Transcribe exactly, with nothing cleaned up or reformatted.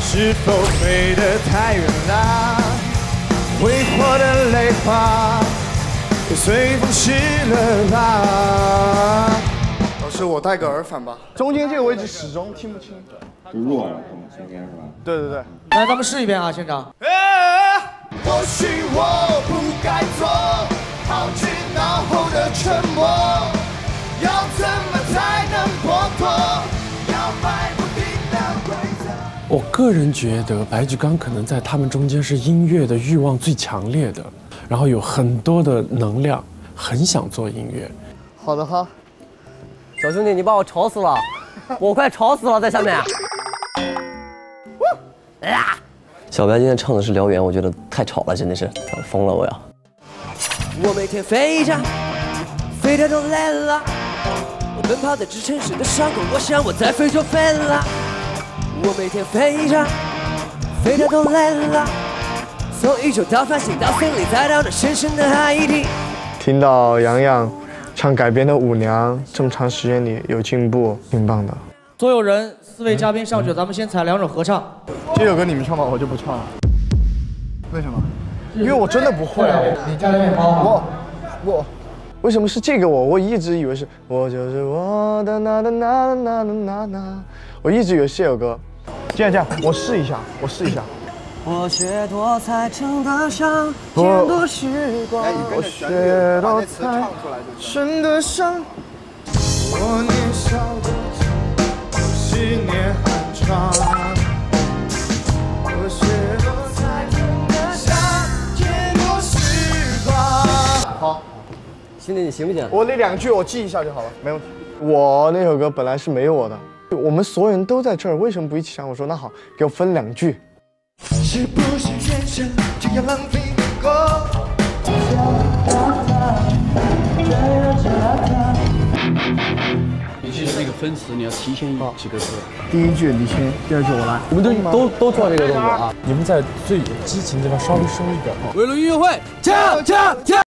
是否飞得太远了？挥霍的泪花也随风逝了吧？老师，我带个耳返吧。中间这个位置始终听不清。 就弱了，中间是吧？ 对对对。 来，咱们试一遍啊，现场。 或许我不该做抛之脑后的沉默，要怎么才能破脱？摇摆不定的规则。 我个人觉得白举纲可能在他们中间是音乐的欲望最强烈的，然后有很多的能量，很想做音乐。 好的哈， 小兄弟，你把我吵死了，我快吵死了在下面。啊！小白今天唱的是《燎原》，我觉得太吵了，真的是疯了，我要。 我每天飞着，飞得都累了。我奔跑在这城市的上空，我想我在非洲飞了。我每天飞着，飞得都累了。从宇宙到繁星到森林，再到那深深的海底。 听到洋洋唱改编的《舞娘》，这么长时间里有进步，挺棒的。 所有人，四位嘉宾上去，咱们先采两首合唱。 这首歌你们唱吧，我就不唱了。为什么？因为我真的不会啊。 你加了面包吗？ 我我为什么是这个我？我一直以为是我就是我的那那那那那那那，我一直以为是这首歌。这样这样，我试一下，我试一下。 我学多才称得上见多时光。 我学多才称得上。我年少多情，十年寒窗。我学多才称得上见多时光。好， 兄弟，你行不行？ 我那两句我记一下就好了，没问题。我那首歌本来是没有我的，我们所有人都在这儿，为什么不一起唱？我说那好，给我分两句。是不是天生就要浪费不过？ 你记得那个分词，你要提前几个字。 第一句你先，第二句我来。 我们都都都做这个动作啊！你们在最有激情地方稍微收一点。 围炉音乐会，跳跳跳！